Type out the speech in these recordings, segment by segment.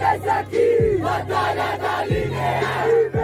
Esse aqui, Batalha da Linear.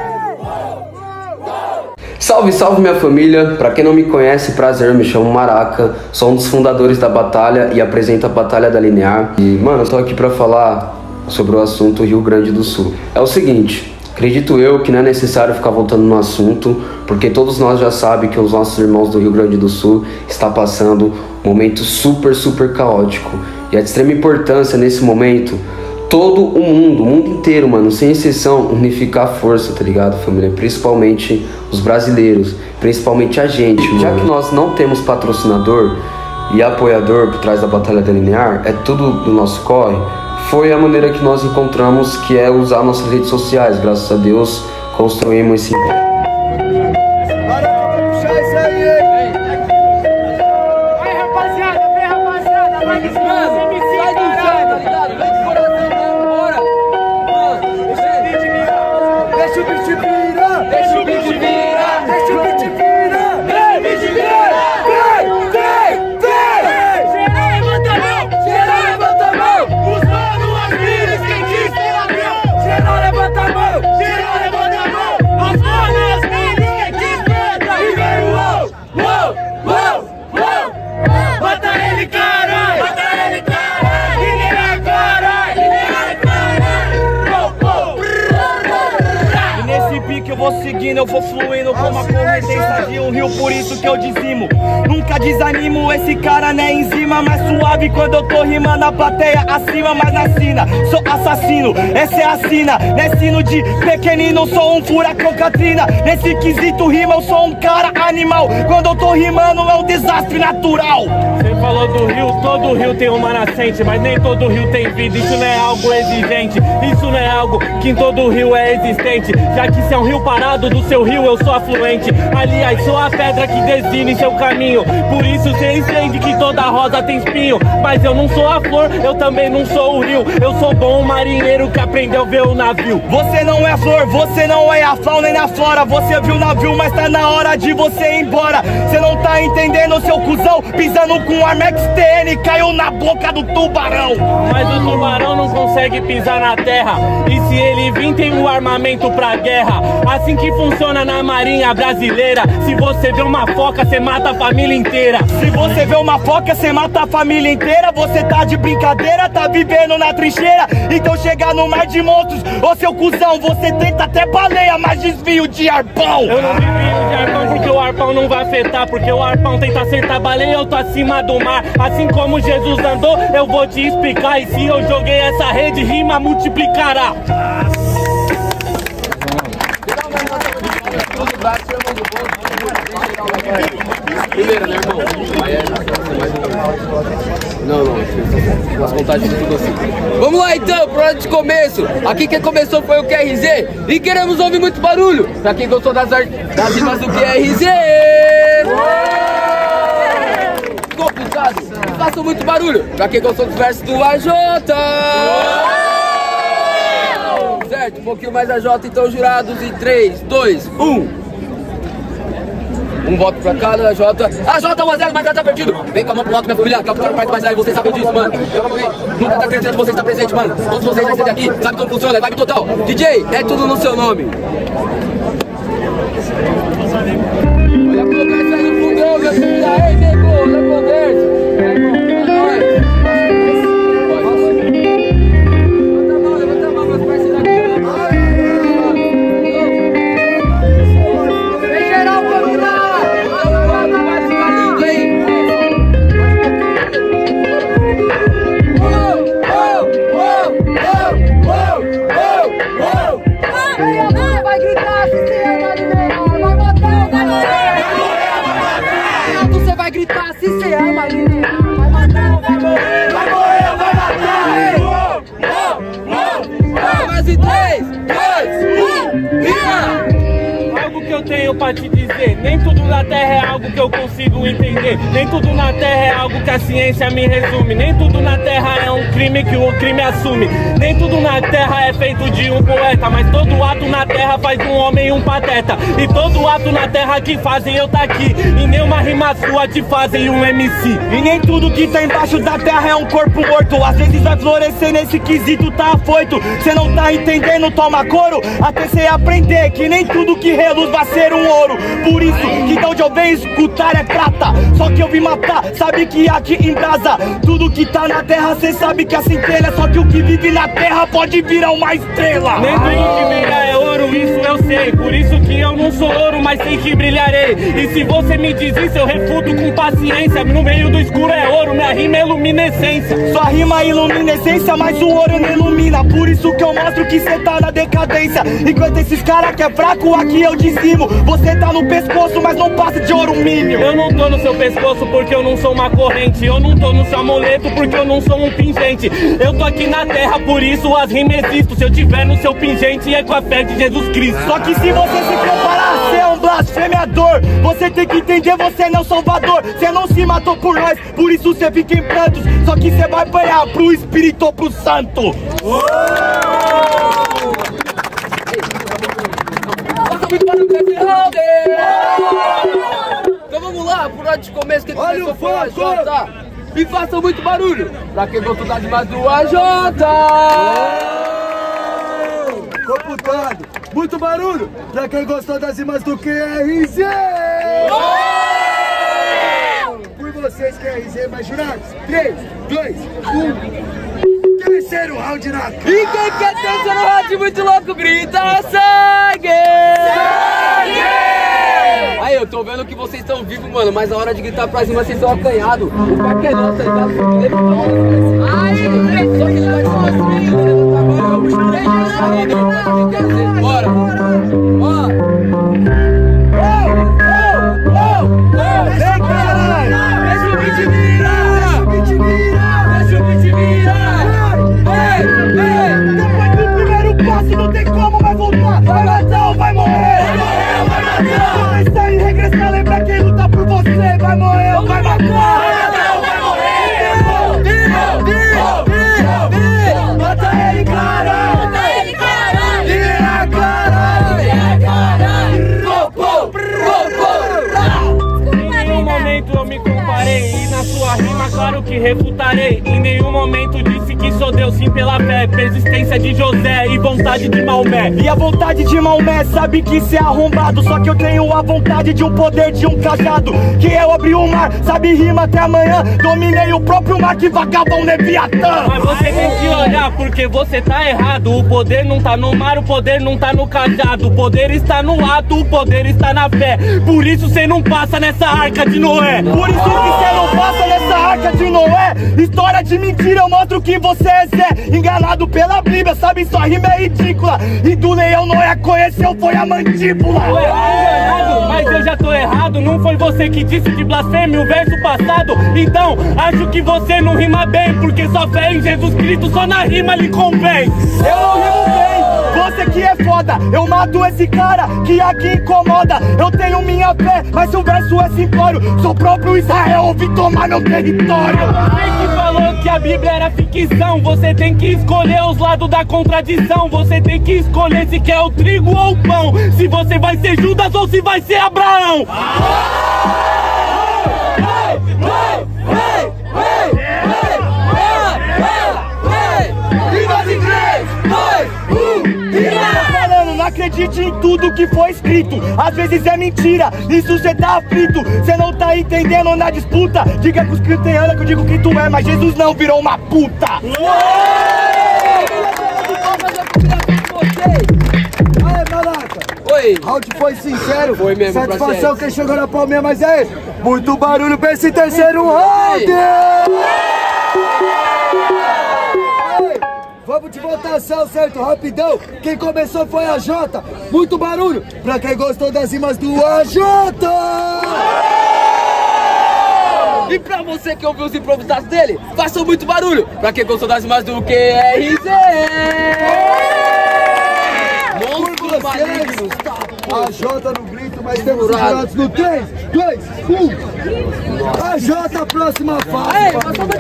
Salve, salve minha família! Pra quem não me conhece, prazer, me chamo Maraca, sou um dos fundadores da Batalha e apresento a Batalha da Linear. E, mano, eu tô aqui pra falar sobre o assunto Rio Grande do Sul. É o seguinte, acredito eu que não é necessário ficar voltando no assunto, porque todos nós já sabem que os nossos irmãos do Rio Grande do Sul estão passando um momento super caótico. E é de extrema importância nesse momento todo o mundo inteiro, mano, sem exceção, unificar a força, tá ligado, família? Principalmente os brasileiros, principalmente a gente, mano. Já que nós não temos patrocinador e apoiador por trás da Batalha da Linear, é tudo do nosso corre, foi a maneira que nós encontramos, que é usar nossas redes sociais. Graças a Deus, construímos esse... Eu vou seguindo, eu vou fluindo como a correnteza de um rio, por isso que eu dizimo. Nunca desanimo, esse cara não é enzima, mais suave quando eu tô rimando a plateia acima, mas na sina, sou assassino, essa é a sina. Nesse sino de pequenino, sou um furacão Katrina. Nesse quesito rima, eu sou um cara animal. Quando eu tô rimando, é um desastre natural. Você falou do rio, todo rio tem uma nascente, mas nem todo rio tem vida, isso não é algo exigente. Isso não é algo que em todo rio é existente, já que se é um rio parado do seu rio, eu sou afluente. Aliás, sou a pedra que define seu caminho. Por isso cê entende que toda rosa tem espinho. Mas eu não sou a flor, eu também não sou o rio. Eu sou bom marinheiro que aprendeu a ver o navio. Você não é flor, você não é a fauna nem a flora. Você viu o navio, mas tá na hora de você ir embora. Cê não tá entendendo, seu cuzão, pisando com Armex TN, caiu na boca do tubarão. Mas o tubarão não consegue pisar na terra, e se ele vir tem um armamento pra guerra. Assim que funciona na marinha brasileira. Se você vê uma foca, cê mata a família inteira. Se você vê uma foca, cê mata a família inteira. Você tá de brincadeira, tá vivendo na trincheira. Então chega no mar de monstros, ô seu cuzão, você tenta até baleia, mas desvio de arpão. Eu não desvio de arpão porque o arpão não vai afetar, porque o arpão tenta acertar baleia, eu tô acima do mar. Assim como Jesus andou, eu vou te explicar. E se eu joguei essa rede, rima multiplicará. Primeiro, né, irmão? Não, as contagens de tudo assim. Vamos lá então, pro hora de começo. Aqui quem começou foi o QRZ e queremos ouvir muito barulho pra quem gostou das rimas do QRZ. Ficou pisado? Façam muito barulho pra quem gostou dos versos do AJ. Certo, um pouquinho mais AJ, então jurados em 3, 2, 1. Um voto pra cada, AJ. AJ 1-0, mas já tá perdido. Vem com a mão pro alto, minha família, que é o cara mais leve, vocês sabem disso, mano. Nunca tá acreditando que você está presente, mano. Todos vocês vai ser daqui, sabe como funciona, é vibe total. DJ, é tudo no seu nome. Olha, colocar isso aí no fundão, minha família. Ei, nego, olha, conversa. Pra te dizer, nem tudo na terra terra é algo que eu consigo entender. Nem tudo na terra é algo que a ciência me resume. Nem tudo na terra é um crime que o crime assume. Nem tudo na terra é feito de um poeta, mas todo ato na terra faz um homem um pateta. E todo ato na terra que fazem eu tá aqui. E nenhuma rima sua te fazem um MC. E nem tudo que tá embaixo da terra é um corpo morto. Às vezes vai florescer nesse quesito, tá afoito. Cê não tá entendendo, toma couro até cê aprender que nem tudo que reluz vai ser um ouro. Por isso que de onde eu venho escutar é prata. Só que eu vim matar, sabe que aqui em brasa tudo que tá na terra cê sabe que a centelha. Só que o que vive na terra pode virar uma estrela. Nem tudo que brilha é ouro, isso eu sei. Por isso que eu não sou ouro, mas sei que brilharei. E se você me diz isso, eu refuto com paciência. No meio do escuro é ouro, minha rima é luminescência. Sua rima é iluminescência, mas o ouro não ilumina. Por isso que eu mostro que cê tá na decadência. Enquanto esses caras que é fraco, aqui eu de cima. Você tá no pescoço, mas não passa de ouro mínimo. Eu não tô no seu pescoço porque eu não sou uma corrente. Eu não tô no seu amuleto porque eu não sou um pingente. Eu tô aqui na terra, por isso as rimas existo. Se eu tiver no seu pingente é com a fé de Jesus Cristo. Só que se você se preparar, cê é um blasfemeador. Você tem que entender, você não é o salvador. Cê não se matou por nós, por isso cê fica em prantos. Só que cê vai apanhar pro espírito ou pro santo. Então vamos lá, por onde de começo que começou foi o AJ. E façam muito barulho pra quem gostou das rimas do AJ. Computado, muito barulho pra quem gostou das rimas do QRZ. Por vocês, QRZ, mais jurados. 3, 2, 1. Terceiro round na cara. E quem quer terceiro round muito louco grita sangue! Aí, eu tô vendo que vocês estão vivos, mano, mas a hora de gritar pra cima vocês estão acanhados. O parque é nosso, tá ligado? Ai, só que ele vai sozinho, você não tá agora. Bora! Vem, caralho! Deixa o beat virar! Deixa o beat virar! Depois do primeiro passo não tem como mais voltar. Vai matar ou vai morrer? Vai matar! Vai sair, regressar, lembra quem luta por você. Vai morrer ou vai matar? Vai morrer! Mata ele, caralho! Tira, caralho! Em nenhum momento eu me comparei. E na sua rima, claro que refutarei. Em nenhum momento disse que sou Deus, sim pela fé. Persistência de José e vontade de Maomé. E a vontade de Maomé sabe que cê é arrombado. Só que eu tenho a vontade de um poder de um cajado. Que eu abri o mar, sabe rima até amanhã. Dominei o próprio mar que vagabão Leviatã. Mas você tem que olhar porque você tá errado. O poder não tá no mar, o poder não tá no cajado. O poder está no ato, o poder está na fé. Por isso cê não passa nessa arca de Noé. Por isso que cê não passa nessa arca de Noé. História de mentira, eu mostro que você é Zé. Enganado pela Bíblia, sabe, sua rima é ridícula. E do leão Noé conheceu foi a mandíbula. Ué, enganado, mas eu já tô errado. Não foi você que disse de blasfêmia o verso passado. Então, acho que você não rima bem. Porque só fé em Jesus Cristo, só na rima lhe convém. Eu não rimo bem, você que é foda. Eu mato esse cara que aqui incomoda. Eu tenho minha fé, mas o verso é simplório. Sou próprio Israel, ouvi tomar meu território. Você que falou que a Bíblia era ficção. Você tem que escolher os lados da contradição. Você tem que escolher se quer o trigo ou o pão. Se você vai ser Judas ou se vai ser Abraão. Não acredite em tudo que foi escrito. Às vezes é mentira, isso cê tá aflito. Cê não tá entendendo na disputa. Diga que os cristianos que eu digo que tu é, mas Jesus não virou uma puta. Aê, Malaca. Oi! Round foi sincero. Foi mesmo, satisfação quem chegou na palminha, mas é muito barulho pra esse terceiro round. Vamos de votação, certo? Rapidão. Quem começou foi a Jota. Muito barulho pra quem gostou das rimas do AJ. E pra você que ouviu os improvisados dele, façam muito barulho pra quem gostou das rimas do QRZ. Monstros malignos. A Jota no grito, mas temos os jurados no 3, 2, 1. AJ, próxima fase.